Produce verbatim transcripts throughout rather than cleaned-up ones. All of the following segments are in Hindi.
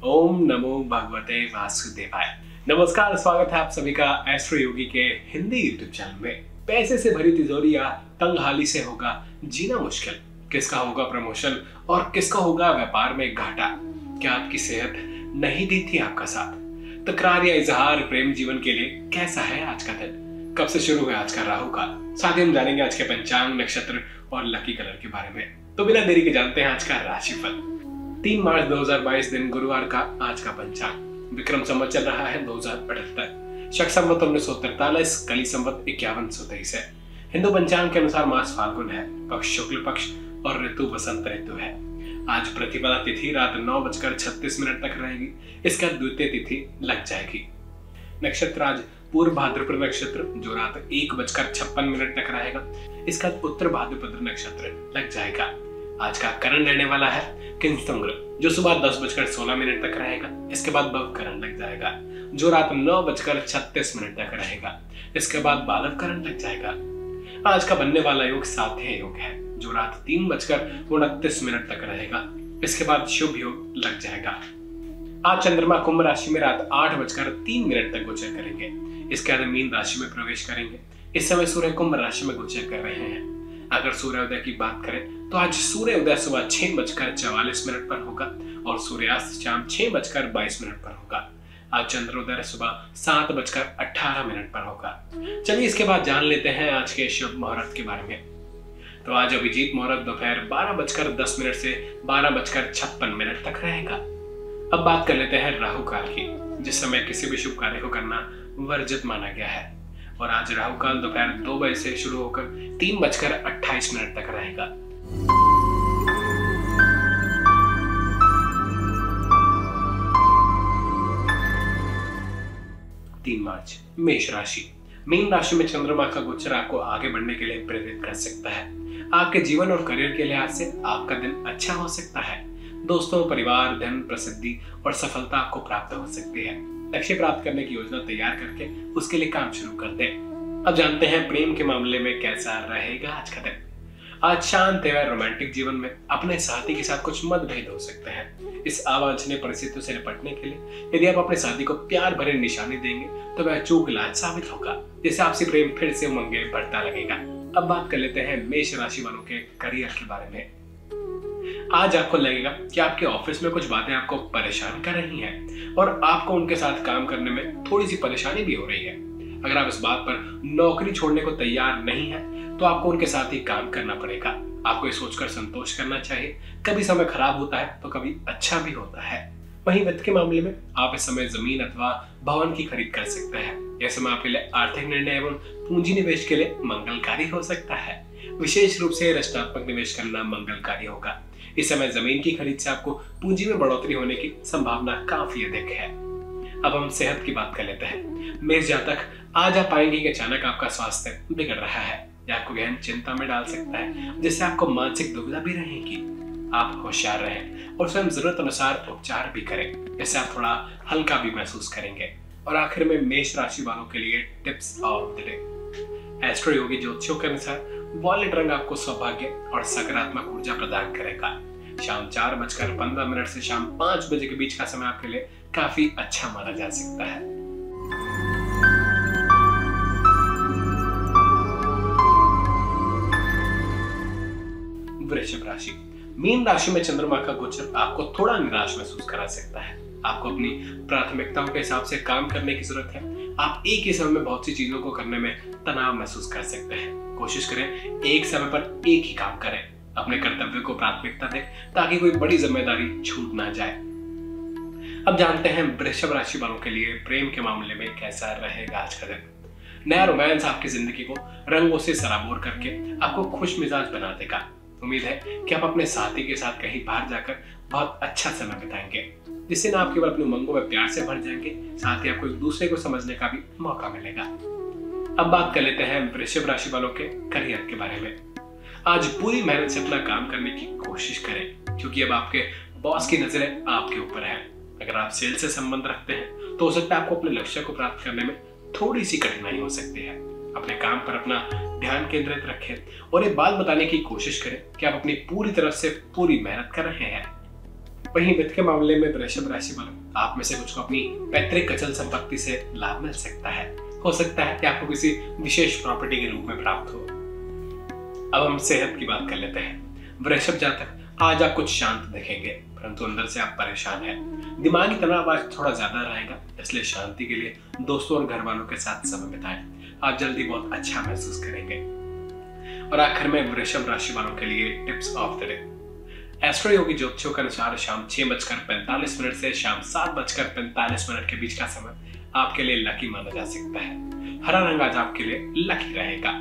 ओम नमो भगवते वासुदेवाय। नमस्कार, स्वागत है आप सभी का एस्ट्रो योगी के हिंदी यूट्यूब चैनल में। पैसे से भरी तिजोरी या तंगहाली से होगा जीना मुश्किल, किसका होगा प्रमोशन और किसका होगा व्यापार में घाटा। क्या आपकी सेहत नहीं देती आपका साथ? तकरार या इजहार प्रेम जीवन के लिए कैसा है आज का दिन? कब से शुरू है आज का राहु काल? साथ ही हम जानेंगे आज के पंचांग, नक्षत्र और लकी कलर के बारे में। तो बिना देरी के जानते हैं आज का राशिफल। तीन मार्च दो हज़ार बाईस दिन गुरुवार का आज का पंचांग। विक्रम संवत चल रहा है दो हजार अठहत्तर, शक संवत उन्नीस सौ तैतालीस, कली संवत इक्यावन सौ तेईस है। हिंदू पंचांग के अनुसार मास फाल्गुन है, पक्ष शुक्ल पक्ष और ऋतु बसंत ऋतु है। आज प्रतिपदा तिथि रात नौ बजकर छत्तीस मिनट तक रहेगी, इसका द्वितीय तिथि लग जाएगी। नक्षत्र आज पूर्व भाद्रपद नक्षत्र जो रात एक बजकर छप्पन मिनट तक रहेगा, इसका उत्तर भाद्रपद नक्षत्र लग जाएगा। आज का करण रहने वाला है किंसुंग्र जो सुबह दस बजकर सोलह मिनट तक रहेगा, इसके बाद भव करण लग जाएगा जो रात नौ बजकर छत्तीस मिनट तक रहेगा, इसके बाद बालव करण लग जाएगा। आज का बनने वाला योग साध्य योग है जो रात तीन बजकर उनतीस मिनट तक रहेगा, इसके बाद शुभ योग लग जाएगा। आज चंद्रमा कुंभ राशि में रात आठ बजकर तीन मिनट तक गोचर करेंगे, इसके बाद मीन राशि में प्रवेश करेंगे। इस समय सूर्य कुंभ राशि में गोचर कर रहे हैं। अगर सूर्योदय की बात करें तो आज सूर्योदय सुबह छह बजकर चौवालीस मिनट पर होगा और सूर्यास्त शाम छह बजकर बाईस मिनट पर होगा। आज चंद्रोदय सुबह सात बजकर अठारह मिनट पर होगा। चलिए इसके बाद जान लेते हैं आज के शुभ मुहूर्त के बारे में। तो आज अभिजीत मुहूर्त दोपहर बारह बजकर दस मिनट से बारह बजकर छप्पन मिनट तक रहेगा। अब बात कर लेते हैं राहु काल की, जिस समय किसी भी शुभ कार्य को करना वर्जित माना गया है। और आज राहु काल दोपहर दो बजे से शुरू होकर तीन बजकर अट्ठाईस मिनट तक रहेगा। तीन मार्च मेष राशि। मीन राशि में चंद्रमा का गोचर आपको आगे बढ़ने के लिए प्रेरित कर सकता है। आपके जीवन और करियर के लिहाज से आपका दिन अच्छा हो सकता है। दोस्तों, परिवार, धन, प्रसिद्धि और सफलता आपको प्राप्त हो सकती है। लक्ष्य प्राप्त करने की योजना तैयार करके उसके लिए काम शुरू कर दें। अब जानते हैं प्रेम के मामले में कैसा रहेगा आज का दिन। आज शांत एवं रोमांटिक जीवन में अपने साथी के साथ कुछ मतभेद हो सकते हैं। इस अवांछनीय परिस्थितियों से निपटने के लिए यदि आप अपने साथी को प्यार भरे निशाने देंगे तो वह चूक इलाज साबित होगा, जिससे आपसी प्रेम फिर से उमंगे बढ़ता लगेगा। अब बात कर लेते हैं मेष राशि वालों के करियर के बारे में। आज आपको लगेगा कि आपके ऑफिस में कुछ बातें आपको परेशान कर रही हैं और आपको उनके साथ काम करने में थोड़ी सी परेशानी भी हो रही है। अगर आप इस बात पर नौकरी छोड़ने को तैयार नहीं हैं, तो आपको उनके साथ ही काम करना पड़ेगा। आपको ये सोचकर संतोष करना चाहिए, कभी समय खराब होता है तो कभी अच्छा भी होता है। वहीं वित्त के मामले में आप इस समय जमीन अथवा भवन की खरीद कर सकते हैं। यह समय आपके लिए आर्थिक निर्णय एवं पूंजी निवेश के लिए मंगलकारी हो सकता है। विशेष रूप से रचनात्मक निवेश करना मंगलकारी होगा। इस समय जमीन की खरीद से आपको पूंजी में बढ़ोतरी होने की संभावना काफी अधिक है। अब हम सेहत की बात कर लेते हैं। मेष जातक, आज आप पाएंगे कि अचानक आपका स्वास्थ्य बिगड़ रहा है या आपको गहन चिंता में डाल सकता है, जिससे आपको मानसिक दुविधा भी रहेगी। आप होशियार रहें और स्वयं जरूरत अनुसार उपचार भी करें, इससे आप थोड़ा हल्का भी महसूस करेंगे। और आखिर में मेष राशि वालों के लिए tips of the day. Astroyogi ज्योतिषियों के अनुसार वॉयलेट रंग आपको सौभाग्य और सकारात्मक ऊर्जा प्रदान करेगा। शाम चार बजकर पंद्रह मिनट से शाम पांच बजे के बीच का समय आपके लिए काफी अच्छा माना जा सकता है। वृषभ राशि। मीन राशि में चंद्रमा का गोचर आपको थोड़ा निराश महसूस करा सकता है। आपको अपनी प्राथमिकताओं के हिसाब से काम करने की जरूरत है। आप एक ही समय में बहुत सी चीजों को करने में तनाव महसूस कर सकते हैं। कोशिश करें एक समय पर एक ही काम करें। अपने कर्तव्य को प्राथमिकता दें ताकि कोई बड़ी जिम्मेदारी छूट ना जाए। अब जानते हैं वृषभ राशि वालों के लिए प्रेम के मामले में कैसा रहेगा आज का दिन। नया रोमांस आपकी जिंदगी को रंगों से सराबोर करके आपको खुश मिजाज बना देगा। उम्मीद है कि आप अपने साथी के साथ कहीं बाहर जाकर बहुत अच्छा समय बिताएंगे, जिससे ना आप केवल अपने उमंगों में प्यार से भर जाएंगे, साथ ही आपको एक दूसरे को समझने का भी मौका मिलेगा। अब बात कर लेते हैं वृषभ राशि वालों के करियर के बारे में। आज पूरी मेहनत से अपना काम करने की कोशिश करें, क्योंकि अब आपके बॉस की नजरें आपके ऊपर है। अगर आप सेल से संबंध रखते हैं तो हो सकता है आपको अपने लक्ष्य को प्राप्त करने में थोड़ी सी कठिनाई हो सकती है। अपने काम पर अपना ध्यान केंद्रित रखें और एक बात बताने की कोशिश करें कि आप अपनी पूरी तरफ से पूरी मेहनत कर रहे हैं। वहीं वित्त के मामले में वृषभ राशि वालों, आप में से कुछ को अपनी पैतृक अचल संपत्ति से लाभ मिल सकता है। हो सकता है कि आपको किसी विशेष प्रॉपर्टी के रूप में प्राप्त हो। अब हम सेहत की बात कर लेते हैं। वृषभ जातक, आज आप कुछ शांत दिखेंगे, परंतु अंदर से आप परेशान हैं। दिमागी तनाव आज थोड़ा ज्यादा रहेगा, इसलिए शांति के लिए दोस्तों और घर वालों के साथ समय बिताएं। आप जल्दी बहुत अच्छा महसूस करेंगे। और आखिर में वृषभ राशि वालों के लिए tips of the day. Astroyogi ज्योतिषियों के अनुसार शाम छह बजकर पैंतालीस मिनट से शाम सात बजकर पैंतालीस मिनट के बीच का समय आपके लिए लकी माना जा सकता है। हरा रंग आज आपके लिए लकी रहेगा।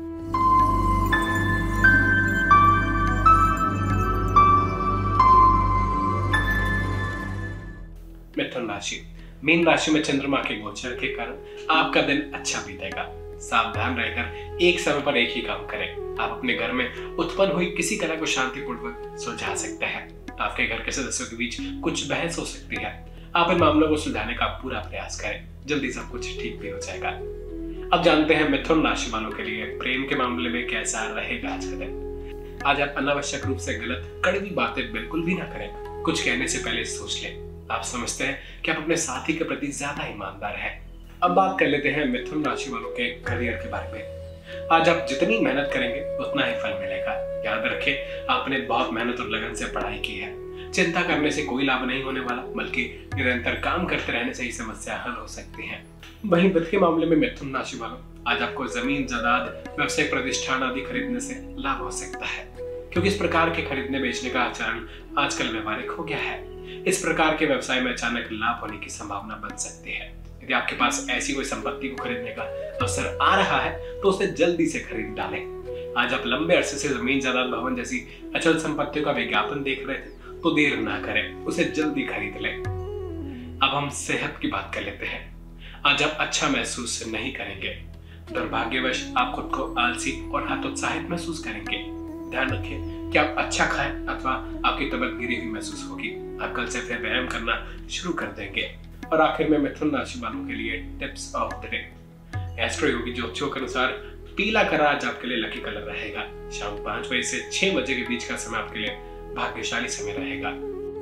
मिथुन राशि, मीन राशि में चंद्रमा के गोचर के कारण आपका दिन अच्छा बीतेगा। सावधान रहकर एक समय पर एक ही काम करें। आप अपने घर में उत्पन्न हुई किसी कला को शांतिपूर्वक सुलझा सकते हैं। आपके घर के सदस्यों के बीच कुछ बहस हो सकती है। आप इन मामलों को सुलझाने का पूरा प्रयास करें, जल्दी सब कुछ ठीक भी हो जाएगा। अब जानते हैं मिथुन राशि वालों के लिए प्रेम के मामले में कैसा रहेगा आज का दिन। आज आप अनावश्यक रूप से गलत कड़वी बातें बिल्कुल भी ना करें। कुछ कहने से पहले सोच लें। आप समझते हैं कि आप अपने साथी के प्रति ज्यादा ईमानदार हैं। अब बात कर लेते हैं मिथुन राशि वालों के करियर के बारे में। आज आप जितनी मेहनत करेंगे उतना ही फल मिलेगा। याद रखें, आपने बहुत मेहनत और लगन से पढ़ाई की है। चिंता करने से कोई लाभ नहीं होने वाला, बल्कि निरंतर काम करते रहने से ही समस्या हल हो सकती है। वहीं वित्त के मामले में मिथुन राशि वालों, आज आपको जमीन, जायदाद, व्यवसायिक प्रतिष्ठान आदि खरीदने से लाभ हो सकता है, क्योंकि इस प्रकार के खरीदने बेचने का आचरण आजकल व्यवहारिक हो गया है। इस प्रकार के व्यवसाय में अचानक लाभ होने की संभावना बन सकती है। यदि आपके पास ऐसी कोई संपत्ति को खरीदने का अवसर आ रहा है तो उसे जल्दी से खरीद डालें। आज आप लंबे अरसे से जमीन, जायदाद, भवन जैसी अचल संपत्तियों का विज्ञापन देख रहे थे तो देर ना करें, उसे जल्दी खरीद लें। अब हम सेहत की बात कर लेते हैं। आज आप अच्छा महसूस नहीं करेंगे। दुर्भाग्यवश आप खुद को आलसी और हतोत्साहित महसूस करेंगे। ध्यान रखें कि आप अच्छा खाएं अथवा आपकी तबीयत गिरी हुई महसूस होगी। आप कल से फिर व्यायाम करना शुरू कर देंगे। और आखिर में मिथुन राशि वालों के लिए tips of the day. Astroyogi ज्योतिषियों के अनुसार पीला कलर आज आपके लिए लकी कलर रहेगा। शाम पांच बजे से छह बजे के बीच का समय आपके लिए भाग्यशाली समय रहेगा।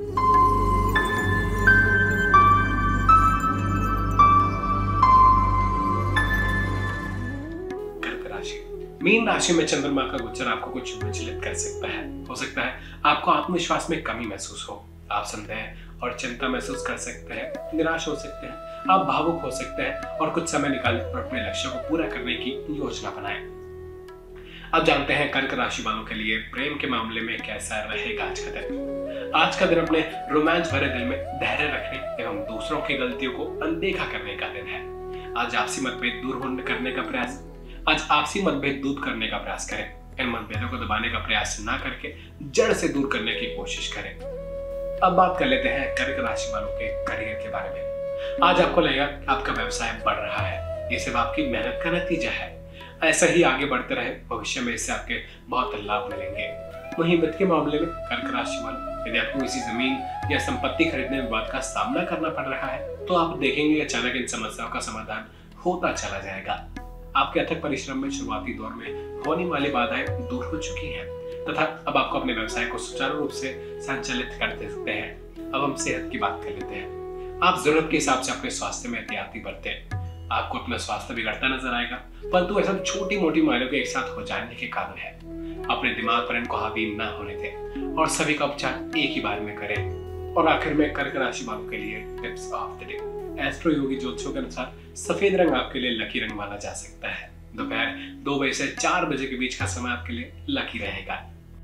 कर्क राशि, मीन राशि में चंद्रमा का गोचर आपको कुछ विचलित कर सकता है। हो सकता है आपको आत्मविश्वास में कमी महसूस हो। आप संदेह और चिंता महसूस कर सकते हैं, निराश हो सकते हैं, आप भावुक हो सकते हैं और कुछ समय निकालें और अपने लक्ष्यों को पूरा करने की योजना बनाएं। अब जानते हैं कर्क राशि वालों के लिए प्रेम के मामले में कैसा रहेगा आज का दिन। आज का दिन अपने रोमांच भरे दिल में धैर्य रखने एवं दूसरों की गलतियों को अनदेखा करने का दिन है। आज आपसी मतभेद दूर होने करने का प्रयास आज आपसी मतभेद दूर करने का प्रयास करें। इन मतभेदों को दबाने का प्रयास ना करके जड़ से दूर करने की कोशिश करें। अब बात कर लेते हैं कर्क राशि वालों के करियर के बारे में। आज आपको लगेगा कि आपका व्यवसाय बढ़ रहा है। ये सिर्फ आपकी मेहनत का नतीजा है। ऐसा ही आगे बढ़ते रहे, भविष्य में इससे आपके बहुत लाभ मिलेंगे। वहीं वित्त के मामले में कर्क राशि वालों, यदि आपको किसी जमीन या संपत्ति खरीदने में विवाद का सामना करना पड़ रहा है तो आप देखेंगे अचानक इन समस्याओं का समाधान होता चला जाएगा। आपके अथक परिश्रम में शुरुआती दौर में होने वाली बाधाएं दूर हो चुकी हैं तथा अब आपको अपने व्यवसाय को सुचारू रूप से संचालित कर सकते हैं। अब हम सेहत की बात कर लेते हैं। आप जरूरत के हिसाब से अपने स्वास्थ्य में एहतियाती बरतें। आपको अपना स्वास्थ्य बिगड़ता नजर आएगा, परंतु ऐसा छोटी मोटी बीमारियों के एक साथ हो जाने के कारण है। अपने दिमाग पर इनको हावी ना होने दें और सभी का उपचार एक ही बार में करें। और आखिर में कर्क राशि वालों के लिए tips of the day. Astroyogi ज्योतिषियों के अनुसार सफेद रंग आपके लिए लकी रंग माना जा सकता है। दोपहर दो बजे से चार बजे के बीच का समय आपके लिए लकी रहेगा।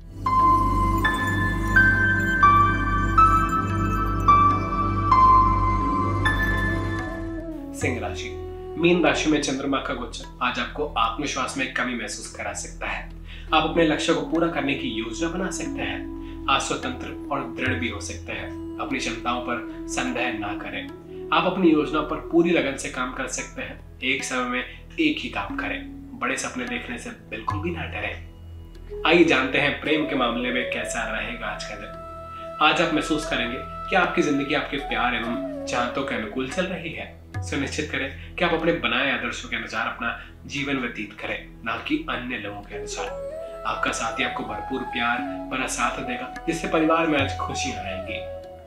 सिंह राशि, मीन राशि में चंद्रमा का गोचर आज आपको आत्मविश्वास में कमी महसूस करा सकता है। आप अपने लक्ष्य को पूरा करने की योजना बना सकते हैं। आप स्वतंत्र और दृढ़ भी हो सकते हैं। अपनी क्षमताओं पर संदेह ना करें। आप अपनी योजना पर पूरी लगन से काम कर सकते हैं। एक समय में एक ही काम करें। बड़े सपने देखने से बिल्कुल भी ना डरें। आइए जानते हैं प्रेम के मामले में कैसा रहेगा आज का दिन। आज आप महसूस करेंगे कि आपकी जिंदगी आपके प्यार एवं चाहतों के अनुकूल चल रही है। सुनिश्चित करें कि आप अपने बनाए आदर्शों के अनुसार अपना जीवन व्यतीत करें, ना कि अन्य लोगों के अनुसार। आपका साथी आपको भरपूर प्यार भरा साथ देगा, जिससे परिवार में आज खुशियां आएंगी।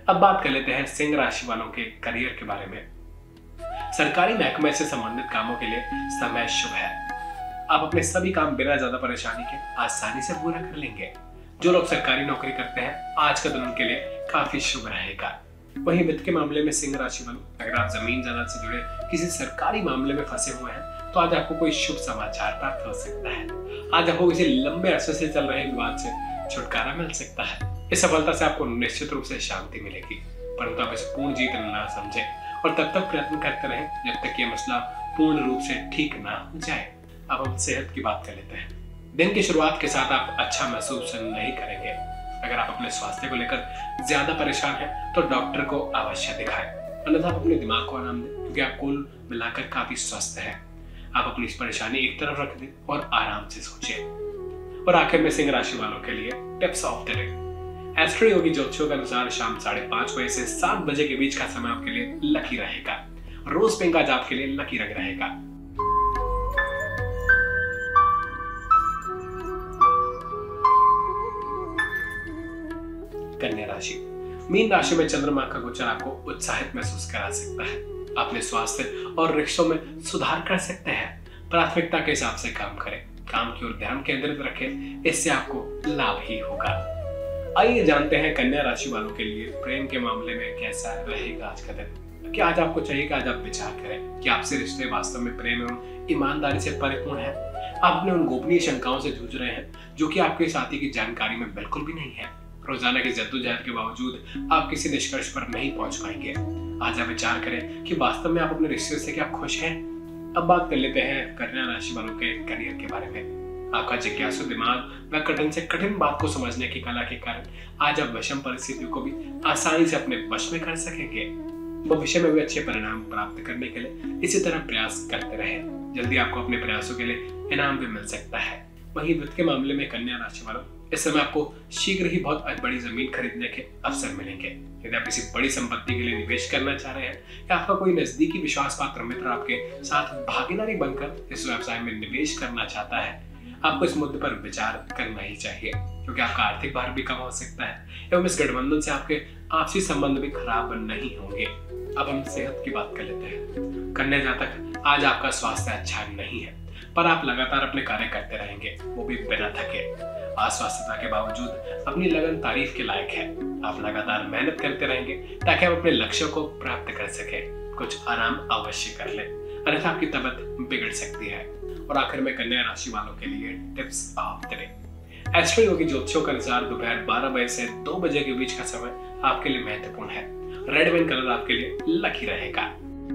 अब बात कर लेते हैं सिंह राशि वालों के करियर के बारे में। सरकारी महकमे से संबंधित कामों के लिए समय शुभ है। आप अपने सभी काम बिना ज्यादा परेशानी के आसानी से पूरा कर लेंगे। जो लोग सरकारी नौकरी करते हैं, आज का दिन उनके लिए काफी शुभ रहेगा। वहीं वित्त के मामले में सिंह राशि वालों, अगर आप जमीन जायदाद से जुड़े किसी सरकारी मामले में फंसे हुए हैं तो आज आपको कोई शुभ समाचार प्राप्त हो सकता है। आज आपको किसी लंबे अरसे से चल रहे विवाद से छुटकारा मिल सकता है। इस सफलता से आपको निश्चित रूप से शांति मिलेगी, परंतु आप इसे पूर्ण जीत न समझे और तब तक प्रयत्न करते रहें जब तक ये मसला पूर्ण रूप से ठीक ना हो जाए। अब हम सेहत की बात कर लेते हैं। दिन की शुरुआत के साथ आप अच्छा महसूस नहीं करेंगे। अगर आप अपने स्वास्थ्य को लेकर ज्यादा परेशान हैं तो डॉक्टर को अवश्य दिखाएं, अन्यथा आप अपने दिमाग को आराम दें, क्योंकि आप कुल मिलाकर काफी स्वस्थ हैं। आप अपनी इस परेशानी एक तरफ रख दें और आराम से सोचें। और आखिर में सिंह राशि वालों के लिए tips of the day. Astroyogi ज्योतिषियों के अनुसार शाम साढ़े पांच बजे से सात बजे के बीच का समय आपके लिए लकी रहेगा। रोज पिंक आज आपके लिए लकी रंग रहेगा। कन्या राशि। मीन राशि में चंद्रमा का गोचर आपको उत्साहित महसूस करा सकता है। अपने स्वास्थ्य और रिश्तों में सुधार कर सकते हैं। प्राथमिकता के हिसाब से काम करें, काम की ओर ध्यान केंद्रित रखें, इससे आपको लाभ ही होगा। आइए जानते हैं कन्या राशि वालों के लिए प्रेम के मामले में कैसा रहेगा आज का दिन। क्या आज आपको चाहिए कि आज आप विचार करें कि आपसे रिश्ते वास्तव में प्रेम एवं ईमानदारी से परिपूर्ण है। आप अपने उन गोपनीय शंकाओं से जूझ रहे हैं जो कि आपके साथी की जानकारी में बिल्कुल भी नहीं है। रोजाना की जद्दोजहद के बावजूद आप किसी निष्कर्ष पर नहीं पहुंच पाएंगे। आज आप विचार करें कि वास्तव में आप अपने रिश्ते से क्या खुश हैं। अब बात कर लेते हैं कन्या राशि वालों के करियर के बारे में। आपका जिज्ञासु दिमाग व कठिन से कठिन बात को समझने की कला के कारण आज आप विषम परिस्थितियों को भी आसानी से अपने वश में कर सकेंगे। भविष्य में भी अच्छे परिणाम प्राप्त करने के लिए इसी तरह प्रयास करते रहें। जल्दी आपको अपने प्रयासों के लिए इनाम भी मिल सकता है। वहीं वित्त के मामले में कन्या राशि वालों, इस समय आपको शीघ्र ही बहुत बड़ी जमीन खरीदने के अवसर मिलेंगे। यदि आप किसी बड़ी संपत्ति के लिए निवेश करना चाह रहे हैं या आपका कोई नजदीकी विश्वास पात्र मित्र आपके साथ भागीदारी बनकर इस व्यवसाय में निवेश करना चाहता है, आपको इस मुद्दे पर विचार करना ही चाहिए, क्योंकि आपका आर्थिक भार भी कम हो सकता है एवं इस गठबंधन से आपके आपसी संबंध भी खराब नहीं होंगे। अब हम सेहत की बात कर लेते हैं। कन्या जातक, आज आपका स्वास्थ्य अच्छा नहीं है, पर आप लगातार अपने कार्य करते रहेंगे, वो भी बिना थके। अस्वस्थता के बावजूद अपनी लगन तारीफ के लायक है। आप लगातार मेहनत करते रहेंगे ताकि आप अपने लक्ष्यों को प्राप्त कर सके। कुछ आराम अवश्य कर लें, अन्यथा आपकी तबीयत बिगड़ सकती है। और आखिर में कन्या राशि वालों के लिए tips of the day. Astroyogi ज्योतिषियों के अनुसार दोपहर बारह बजे से दो बजे के बीच का समय आपके लिए महत्वपूर्ण है। रेड वाइन कलर आपके लिए लकी रहेगा।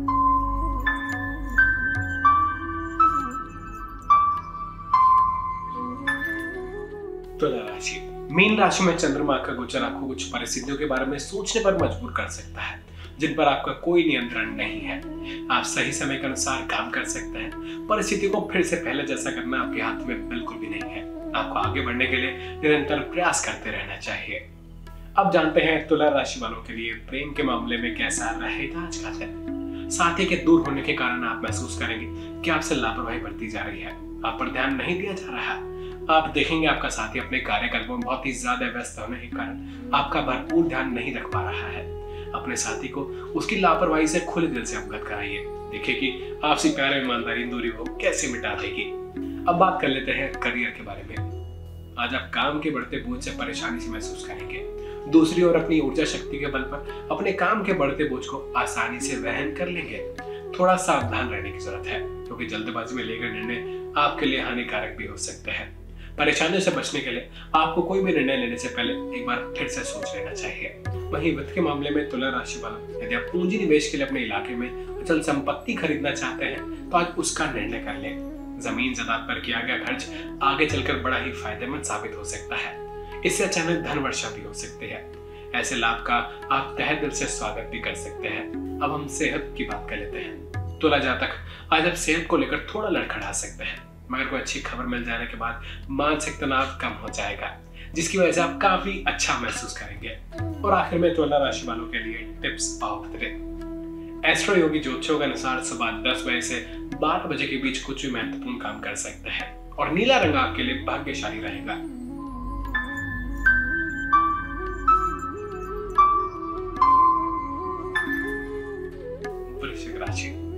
तुला राशि। मीन राशि में चंद्रमा का गोचर आपको कुछ परिस्थितियों के बारे में सोचने पर मजबूर कर सकता है जिन पर आपका कोई नियंत्रण नहीं है। आप सही समय के अनुसार काम कर सकते हैं। परिस्थिति को फिर से पहले जैसा करना आपके हाथ में बिल्कुल भी नहीं है। आपको आगे बढ़ने के लिए निरंतर प्रयास करते रहना चाहिए। अब जानते हैं तुला राशि वालों के लिए प्रेम के मामले में कैसा रहेगा आज का दिन। साथी के दूर होने के कारण आप महसूस करेंगे कि आपसे लापरवाही बरती जा रही है, आप पर ध्यान नहीं दिया जा रहा। आप देखेंगे आपका साथी अपने कार्यकल्पों में बहुत ही ज्यादा व्यस्त होने के कारण आपका भरपूर ध्यान नहीं रख पा रहा है। अपने साथी को उसकी लापरवाही से खुले दिल से अवगत कराइए। देखिए कि आपसी प्यार और ईमानदारी दूरी को कैसे मिटा देगी। अब बात कर लेते हैं करियर के बारे में। आज आप काम के बढ़ते बोझ से परेशानी से महसूस करेंगे। दूसरी ओर अपनी ऊर्जा शक्ति के बल पर अपने काम के बढ़ते बोझ को आसानी से वहन कर लेंगे। थोड़ा सावधान रहने की जरूरत है, क्योंकि जल्दबाजी में लेकर निर्णय आपके लिए हानिकारक भी हो सकते हैं। परेशानियों से बचने के लिए आपको कोई भी निर्णय लेने से पहले एक बार फिर से सोच लेना चाहिए। वहीं वित्त के मामले में तुला राशि वालों, यदि आप पूंजी निवेश के लिए अपने इलाके में अचल संपत्ति खरीदना चाहते हैं तो आज उसका निर्णय कर लें। जमीन जायदाद पर किया गया खर्च आगे चलकर बड़ा ही फायदेमंद साबित हो सकता है। इससे अचानक धन वर्षा भी हो सकती है। ऐसे लाभ का आप तहे दिल से स्वागत भी कर सकते हैं। अब हम सेहत की बात कर लेते हैं। तुला जातक, आज आप सेहत को लेकर थोड़ा लड़खड़ा सकते हैं, मगर कोई अच्छी खबर मिल जाने के बाद मानसिक तनाव कम हो जाएगा, जिसकी वजह से आप काफी अच्छा महसूस करेंगे। और आखिर में तुला राशि वालों के लिए tips of the day. Astroyogi ज्योतिषियों के अनुसार सुबह दस बजे से बारह बजे के बीच कुछ भी महत्वपूर्ण काम कर सकते हैं और नीला रंग आपके लिए भाग्यशाली रहेगा।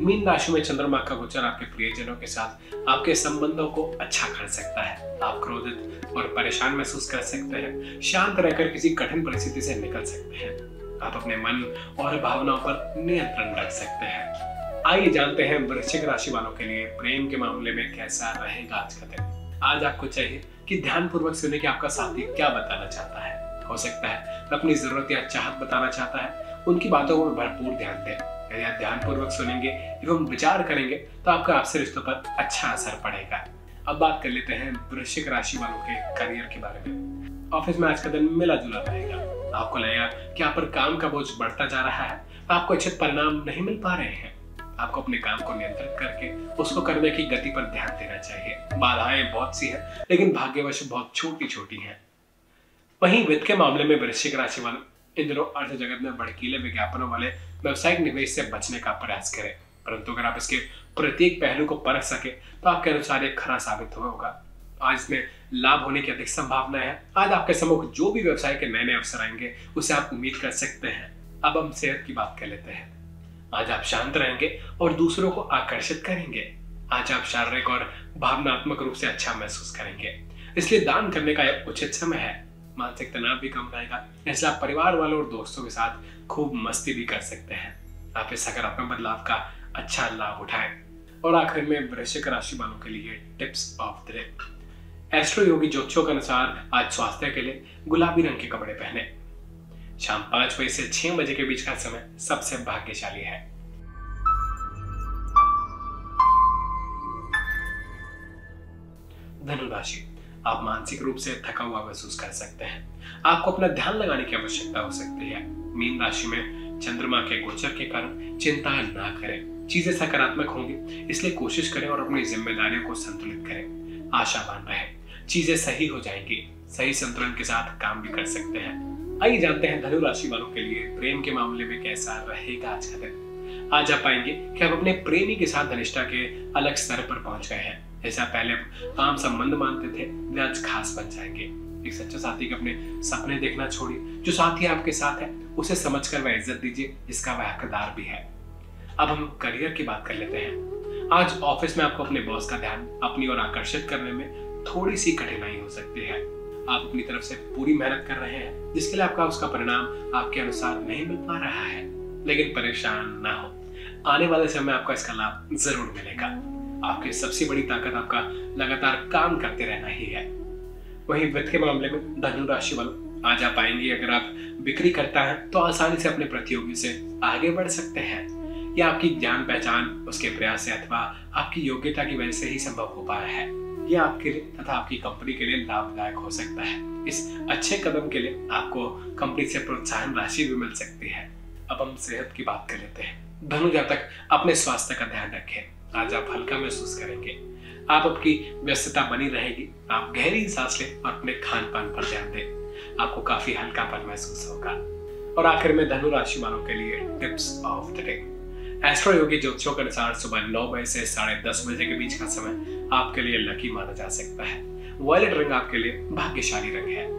मीन राशि में चंद्रमा का गोचर आपके प्रियजनों के साथ आपके संबंधों को अच्छा कर सकता है। आप क्रोधित और परेशान महसूस कर सकते हैं। शांत रहकर किसी कठिन परिस्थिति से निकल सकते हैं। आप अपने मन और भावनाओं पर नियंत्रण रख सकते हैं। आइए जानते हैं वृश्चिक राशि वालों के लिए प्रेम के मामले में कैसा रहेगा आज का दिन। आज आपको चाहिए कि ध्यानपूर्वक सुने कि आपका साथी क्या बताना चाहता है। हो सकता है तो अपनी जरूरत या चाहत बताना चाहता है, उनकी बातों को भरपूर ध्यान दें। यदि आप ध्यानपूर्वक सुनेंगे एवं विचार करेंगे तो आपका आपसे रिश्तों पर अच्छा असर पड़ेगा। अब बात कर लेते हैं वृश्चिक राशि वालों के करियर के बारे में। ऑफिस में आज का दिन मिला जुला रहेगा। आपको लगेगा कि आप पर काम का बोझ बढ़ता जा रहा है, आपको अच्छे परिणाम नहीं मिल पा रहे हैं। आपको अपने काम को नियंत्रित करके उसको करने की गति पर ध्यान देना चाहिए। बाधाएं बहुत सी हैं, लेकिन भाग्यवश बहुत छोटी छोटी हैं। वहीं वित्त के मामले में वृश्चिक राशि वाले इन दिनों अर्थ जगत में भड़कीले विज्ञापनों वाले व्यावसायिक निवेश से बचने का प्रयास करें, परंतु अगर आप इसके प्रत्येक पहलू को परख सके तो आपके अनुसार ये खरा साबित होगा। आज इसमें लाभ होने की अधिक संभावना है। आज आपके सम्मुख जो भी व्यवसाय के नए नए अवसर आएंगे उसे आप उम्मीद कर सकते हैं। अब हम सेहत की बात कर लेते हैं। आज आप शांत रहेंगे और दूसरों को आकर्षित करेंगे। आज आप शारीरिक और भावनात्मक रूप से अच्छा महसूस करेंगे, इसलिए दान करने का एक उचित समय है। मानसिक तनाव भी कम रहेगा, इसलिए आप परिवार वालों और दोस्तों के साथ खूब मस्ती भी कर सकते हैं। आप इस सकारात्मक बदलाव का अच्छा लाभ उठाएं। और आखिर में वृश्चिक राशि वालों के लिए tips of the day. Astroyogi ज्योतिषों के अनुसार आज स्वास्थ्य के लिए गुलाबी रंग के कपड़े पहने। शाम पांच बजे से छह बजे के बीच का समय सबसे भाग्यशाली है। धनु राशि, आप मानसिक रूप से थका हुआ महसूस कर सकते हैं। आपको अपना ध्यान लगाने की आवश्यकता हो सकती है। मीन राशि में चंद्रमा के गोचर के कारण चिंता ना करें। चीजें सकारात्मक होंगी, इसलिए कोशिश करें और अपनी जिम्मेदारियों को संतुलित करें। आशावान रहें, चीजें सही हो जाएंगी। सही संतुलन के साथ काम भी कर सकते हैं। आइए जानते हैं धनु राशि वालों के लिए प्रेम के मामले में कैसा रहेगा आज का दिन। आज आप पाएंगे कि आप अपने प्रेमी के साथ घनिष्ठता के अलग स्तर पर पहुंच गए हैं। जैसा पहले आम संबंध मानते थे, वे आज खास बन जाएंगे। एक सच्चे साथी के अपने सपने देखना छोड़िए। जो साथी आपके साथ है उसे समझकर वह इज्जत दीजिए, जिसका वह हकदार भी है। अब हम करियर की बात कर लेते हैं। आज ऑफिस में आपको अपने बॉस का ध्यान अपनी ओर आकर्षित करने में थोड़ी सी कठिनाई हो सकती है। आप अपनी तरफ से पूरी मेहनत कर रहे हैं, जिसके लिए आपका उसका परिणाम आपके अनुसार नहीं मिल पा रहा है, लेकिन परेशान ना हो। आने वाले समय में आपको इसका लाभ जरूर मिलेगा। आपकी सबसे बड़ी ताकत आपका लगातार काम करते रहना ही है। वहीं वित्त के मामले में धनु राशि वालों, आज आप पाएंगे अगर आप बिक्री करता है तो आसानी से अपने प्रतियोगी से आगे बढ़ सकते हैं। यह आपकी जान पहचान, उसके प्रयास से अथवा आपकी योग्यता की वजह से ही संभव हो पाया है। यह आपके लिए तथा आपकी कंपनी के लिए लाभदायक हो सकता है। इस अच्छे कदम के लिए आपको कंपनी से प्रोत्साहन राशि भी मिल सकती है। अब हम सेहत की बात कर लेते हैं। धनु जातक अपने स्वास्थ्य का ध्यान रखें। आज आप हल्का महसूस करेंगे। आप आपकी व्यस्तता बनी रहेगी। आप गहरी सांस लें और अपने खान पान पर ध्यान दें। आपको काफी हल्कापन महसूस होगा। और आखिर में धनु राशि वालों के लिए tips of the day. Astroyogi ज्योतिषों के अनुसार सुबह नौ बजे से साढ़े दस बजे के बीच का समय आपके लिए लकी माना जा सकता है। वॉयलेट रंग आपके लिए भाग्यशाली रंग है।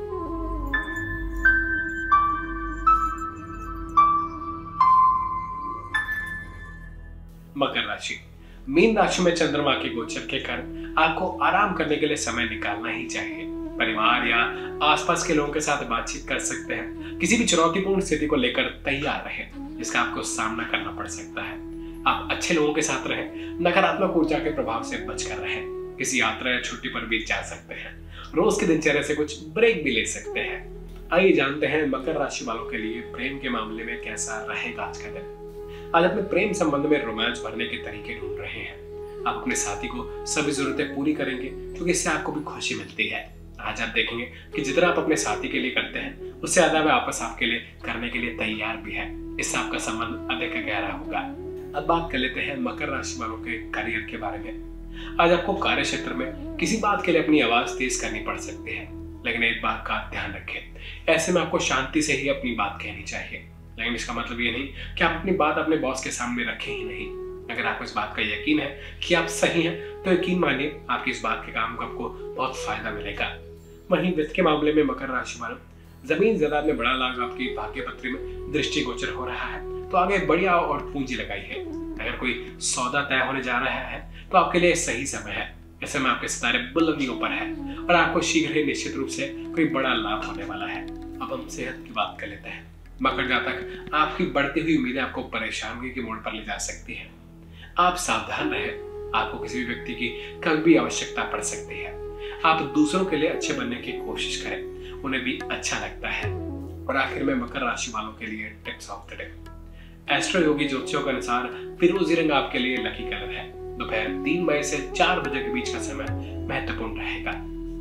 मकर राशि, मीन राशि में चंद्रमा के गोचर के कारण आपको आराम करने के लिए समय निकालना ही चाहिए। परिवार या आसपास के लोगों के साथ बातचीत कर सकते हैं। किसी भी चुनौतीपूर्ण स्थिति को लेकर तैयार रहें, जिसका आपको सामना करना पड़ सकता है। आप अच्छे लोगों के साथ रहें, नकारात्मक ऊर्जा के प्रभाव से बचकर रहें। किसी यात्रा या छुट्टी पर भी जा सकते हैं। रोज के दिनचर्या से कुछ ब्रेक भी ले सकते हैं। आइए जानते हैं मकर राशि वालों के लिए प्रेम के मामले में कैसा रहेगा आज का दिन। आज अपने प्रेम संबंध में रोमांच भरने के तरीके ढूंढ रहे हैं। आप अपने साथी को सभी जरूरतें पूरी करेंगे, क्योंकि इससे आपको भी खुशी मिलती है। आज आप देखेंगे कि जितना आप अपने साथी के लिए करते हैं, उससे ज्यादा वह आपस आपके लिए करने के लिए तैयार भी है। इससे आपका संबंध अधिक गहरा होगा। अब बात कर लेते हैं मकर राशि वालों के करियर के बारे में। आज आपको कार्य क्षेत्र में किसी बात के लिए अपनी आवाज तेज करनी पड़ सकती है, लेकिन एक बात का ध्यान रखें, ऐसे में आपको शांति से ही अपनी बात कहनी चाहिए। लेकिन इसका मतलब ये नहीं कि आप अपनी बात अपने बॉस के सामने रखें ही नहीं। अगर आपको इस बात का यकीन है कि आप सही हैं, तो यकीन मानिए आपकी इस बात के काम को आपको बहुत फायदा मिलेगा। वहीं वित्त के मामले में मकर राशि वालों, जमीन जायदाद में बड़ा लाभ आपकी भाग्य पत्री में दृष्टिगोचर हो रहा है, तो आगे बढ़िया और पूंजी लगाई है। अगर कोई सौदा तय होने जा रहा है तो आपके लिए सही समय है। इस समय आपके सितारे बुलंदियों पर है और आपको शीघ्र ही निश्चित रूप से कोई बड़ा लाभ होने वाला है। अब हम सेहत की बात कर लेते हैं। मकर जातक, आपकी बढ़ती हुई उम्मीदें आपको परेशानी के मोड़ पर ले जा सकती है। आप सावधान रहें, आपको किसी भी व्यक्ति की कभी भी आवश्यकता पड़ सकती है। आप दूसरों के लिए अच्छे बनने की कोशिश करें, उन्हें भी अच्छा लगता है। और आखिर में मकर राशि वालों के लिए tips of the day. Astroyogi ज्योतिषियों के अनुसार फिरोजी रंग आपके लिए लकी कलर है। दोपहर तीन बजे से चार बजे के बीच का समय महत्वपूर्ण रहेगा।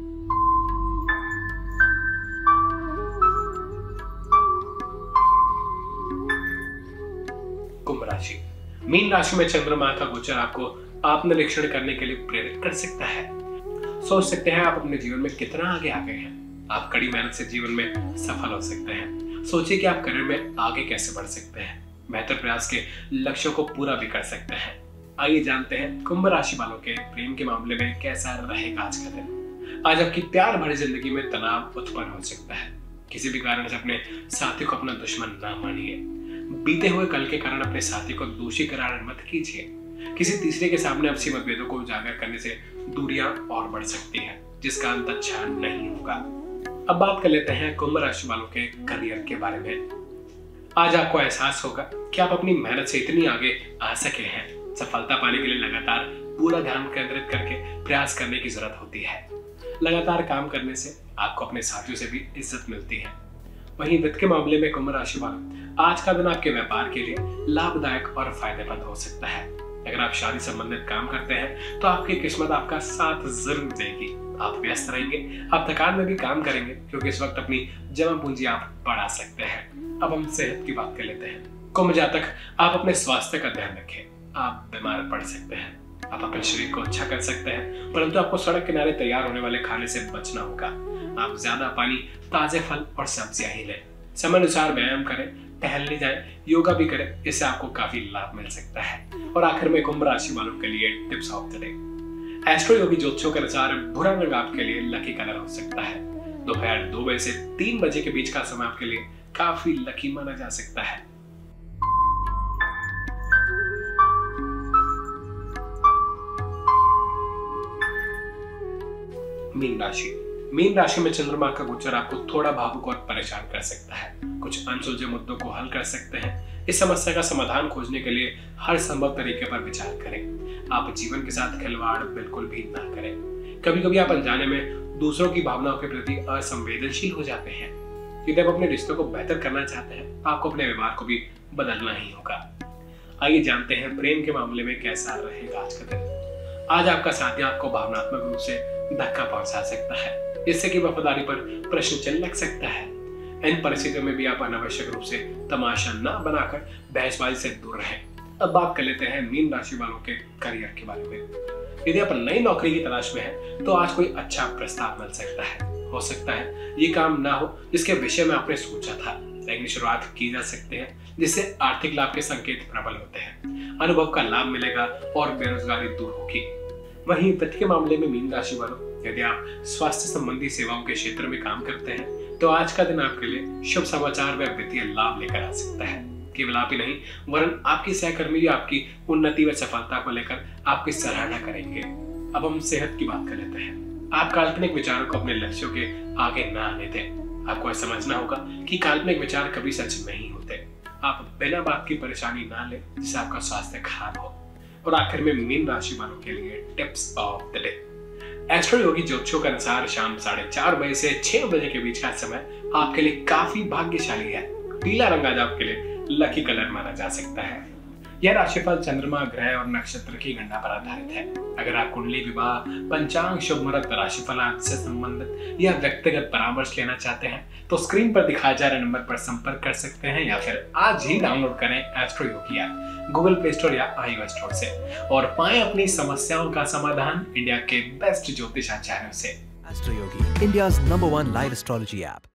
कुंभ राशि। मीन राशि में चंद्रमा का गोचर आपको आत्मनिरीक्षण करने के लिए प्रेरित कर सकता है। सोच सकते हैं आप अपने जीवन में कितना आगे आ गए हैं। आप कड़ी मेहनत से जीवन में सफल हो सकते हैं। सोचिए कि आप करियर में आगे कैसे बढ़ सकते हैं, बेहतर प्रयास के लक्ष्यों को पूरा भी कर सकते हैं। आइए जानते हैं कुंभ राशि वालों के प्रेम के मामले में कैसा रहेगा आज का दिन। आज आपकी प्यार भरी जिंदगी में तनाव उत्पन्न हो सकता है। किसी भी कारण से अपने साथी को अपना दुश्मन ना मानिए। बीते हुए कल के कारण अपने साथी को दोषी करार मत कीजिए। किसी तीसरे के सामने आपसी मतभेदों को उजागर करने से दूरियां और बढ़ सकती हैं, जिसका अंत अच्छा नहीं होगा। अब बात कर लेते हैं कुंभ राशि वालों के करियर के बारे में। आज आपको एहसास होगा कि आप अपनी मेहनत से इतनी आगे आ सके हैं। सफलता पाने के लिए लगातार पूरा ध्यान केंद्रित करके प्रयास करने की जरूरत होती है। लगातार काम करने से आपको अपने साथियों से भी इज्जत मिलती है। वहीं वित्त के मामले में कुंभ राशि वालों, आज का दिन आपके व्यापार के लिए लाभदायक और फायदेमंद हो सकता है। अगर आप शादी संबंधित काम करते हैं तो आपकी किस्मत आपका साथ जरूर देगी। आप व्यस्त रहेंगे, आप थकान में भी काम करेंगे, क्योंकि इस वक्त अपनी जमा पूंजी आप बढ़ा सकते हैं। अब हम सेहत की बात कर लेते हैं। कुंभ जातक, आप अपने स्वास्थ्य का ध्यान रखें। आप बीमार पड़ सकते हैं। आप अपने शरीर को अच्छा कर सकते हैं, परंतु आपको सड़क किनारे तैयार होने वाले खाने से बचना होगा। आप ज्यादा पानी, ताजे फल और सब्जियां ही लें। समय अनुसार व्यायाम करें, टहलने जाएं, योगा भी करें, इससे आपको काफी लाभ मिल सकता है। और आखिर में कुंभ राशि वालों के लिए tips of the day. Astroyogi ज्योतिषियों के अनुसार भूरा रंग आपके लिए लकी कलर हो सकता है। दोपहर दो बजे से तीन बजे के बीच का समय आपके लिए काफी लकी माना जा सकता है। मीन राशि। मीन राशि में चंद्रमा का गोचर आपको थोड़ा भावुक और परेशान कर सकता है। कुछ अनसुलझे मुद्दों को हल कर सकते हैं। इस समस्या का समाधान खोजने के लिए हर संभव तरीके पर विचार करें। आप जीवन के साथ खिलवाड़ बिल्कुल भी ना करें। कभी कभी आप अनजाने में दूसरों की भावनाओं के प्रति असंवेदनशील हो जाते हैं। यदि आप अपने रिश्तों को बेहतर करना चाहते हैं तो आपको अपने व्यवहार को भी बदलना ही होगा। आइए जानते हैं प्रेम के मामले में कैसा रहेगा आज का दिन। आज आपका साथी आपको भावनात्मक रूप से धक्का पहुंचा सकता है, जिससे कि वफादारी पर प्रश्न चिन्ह लग सकता है। इन परिस्थितियों में भी आप अनावश्यक रूप से तमाशा न बनाकर बहसबाजी से दूर रहें। अब बात कर लेते हैं मीन राशि वालों के करियर के बारे में। यदि आप नई नौकरी की तलाश में हैं, तो आज कोई अच्छा प्रस्ताव मिल सकता है। हो सकता है ये काम ना हो जिसके विषय में आपने सोचा था, लेकिन शुरुआत की जा सकती है, जिससे आर्थिक लाभ के संकेत प्रबल होते हैं। अनुभव का लाभ मिलेगा और बेरोजगारी दूर होगी। वहीं वित्त के मामले में मीन राशि वालों, यदि आप स्वास्थ्य संबंधी सेवाओं के क्षेत्र में काम करते हैं तो आज का दिन आपके लिए शुभ समाचार व वित्तीय लाभ लेकर आ सकता है। केवल आप ही नहीं, वरन आपके सहकर्मी भी आपकी उन्नति व सफलता को लेकर आपकी सराहना करेंगे। अब हम सेहत की बात कर लेते हैं। आप काल्पनिक विचारों को अपने लक्ष्यों के आगे न आने दें। आपको समझना होगा कि काल्पनिक विचार कभी सच नहीं होते। आप बिना बात की परेशानी ना लें जिससे आपका स्वास्थ्य खराब हो। और आखिर में मीन राशि वालों के लिए tips of the day. Astroyogi ज्योतिषियों के अनुसार शाम साढ़े चार बजे से छह बजे के बीच का समय आपके लिए काफी भाग्यशाली है। पीला रंग आज आपके लिए लकी कलर माना जा सकता है। यह राशिफल चंद्रमा, ग्रह और नक्षत्र की गणना पर आधारित है। अगर आप कुंडली, विवाह, पंचांग, शुभ मुहूर्त, राशिफल आदि से संबंधित या व्यक्तिगत परामर्श लेना चाहते हैं तो स्क्रीन पर दिखाए जा रहे नंबर पर संपर्क कर सकते हैं, या फिर आज ही डाउनलोड करें Astroyogi app Google Play Store या आईओएस स्टोर से और पाएं अपनी समस्याओं का समाधान इंडिया के बेस्ट ज्योतिषाचार्यों से। Astroyogi, India's number one live astrology app.